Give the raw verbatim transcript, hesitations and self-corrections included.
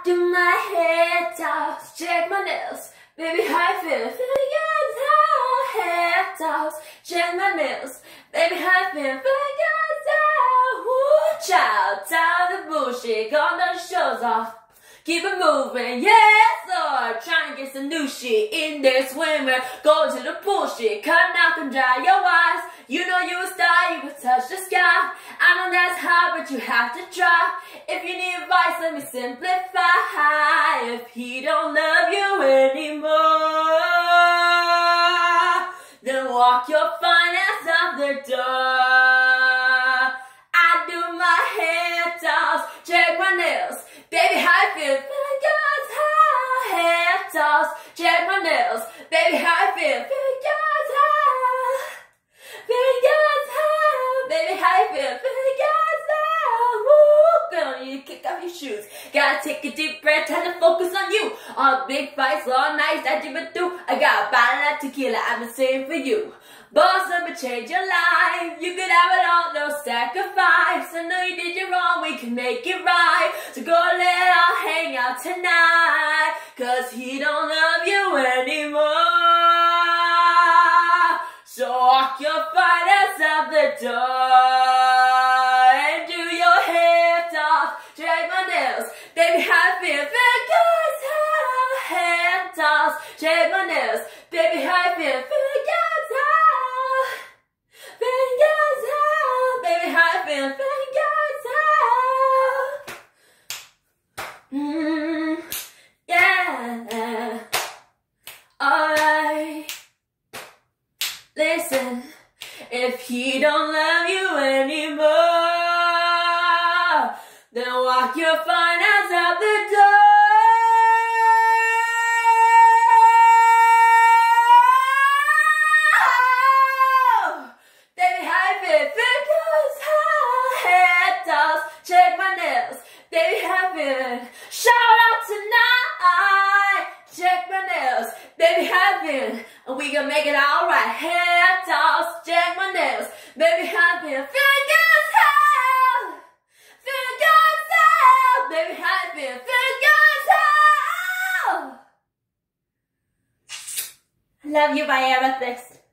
do my hair toss, check my nails, baby how I feel, feeling good, how hair toss, check my nails, baby how I feel, feeling good, how, woo, child, tired of the bullshit, gone the shows off, keep it moving, yes Lord, try and get some new shit in there, swimming, go to the pool shit, cut knock and dry your eyes, you know you a star, you can touch the sky, I know that's hard but you have to try, if you need advice let me simplify, if he don't love you anymore, then walk your fine ass out the door, I do my hair toss, check my nails, baby how I feel, feeling good, how hair toss, check my nails, baby how I feel, feeling good, how, feeling good, how, baby how I feel, feeling good, how, woo, girl, you need to kick off your shoes, gotta take a deep breath, time to focus on you, all big fights, long nights that you've been through, I got a bottle of tequila, I've been saying for you. Boss, let me change your life. You could have it all, no sacrifice. I know you did you wrong, we can make it right. So go let all hang out tonight, cause he don't love you anymore. So walk your fine ass out the door and do your hair toss, check my nails, baby how I feel, feel good, how hair toss, check my nails, baby how I feel, feel good. Baby, how I feel, feeling good, mm, yeah, alright, listen, if he don't love you anymore, then walk your fine ass out the door. Check my nails, baby how I feel. Shout out tonight. Check my nails, baby how I feel. And we gonna make it alright. Hair toss, check my nails, baby how I feel. Feeling good as hell. Feeling good as hell, baby how I feel. Feeling good as hell. I love you, my amethyst.